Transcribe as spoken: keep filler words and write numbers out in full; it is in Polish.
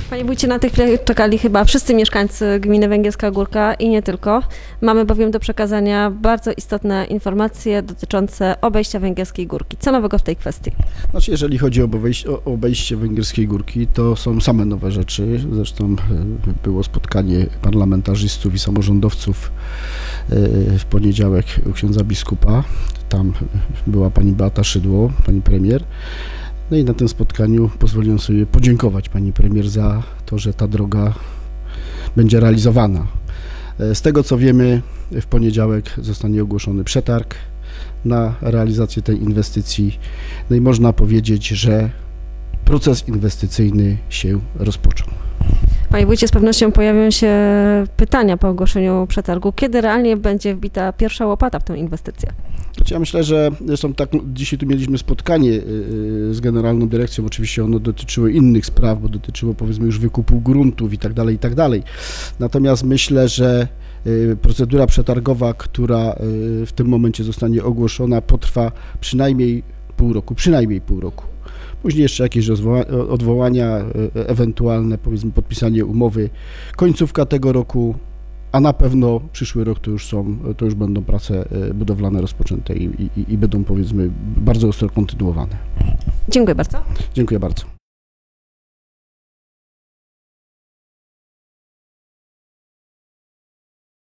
Panie wójcie, na tych chwilę czekali chyba wszyscy mieszkańcy gminy Węgierska Górka i nie tylko. Mamy bowiem do przekazania bardzo istotne informacje dotyczące obejścia Węgierskiej Górki. Co nowego w tej kwestii? Znaczy, jeżeli chodzi o obejście, o obejście Węgierskiej Górki, to są same nowe rzeczy. Zresztą było spotkanie parlamentarzystów i samorządowców w poniedziałek u księdza biskupa. Tam była pani Beata Szydło, pani premier. No i na tym spotkaniu pozwoliłem sobie podziękować pani premier za to, że ta droga będzie realizowana. Z tego co wiemy, w poniedziałek zostanie ogłoszony przetarg na realizację tej inwestycji. No i można powiedzieć, że proces inwestycyjny się rozpoczął. Panie wójcie, z pewnością pojawią się pytania po ogłoszeniu przetargu. Kiedy realnie będzie wbita pierwsza łopata w tę inwestycję? Znaczy, ja myślę, że zresztą tak, dzisiaj tu mieliśmy spotkanie z generalną dyrekcją, oczywiście ono dotyczyło innych spraw, bo dotyczyło powiedzmy już wykupu gruntów i tak dalej, i tak dalej. Natomiast myślę, że procedura przetargowa, która w tym momencie zostanie ogłoszona, potrwa przynajmniej pół roku, przynajmniej pół roku. Później jeszcze jakieś odwołania, ewentualne powiedzmy podpisanie umowy, końcówka tego roku, a na pewno przyszły rok to już są, to już będą prace budowlane rozpoczęte i, i, i będą powiedzmy bardzo ostro kontynuowane. Dziękuję bardzo. Dziękuję bardzo.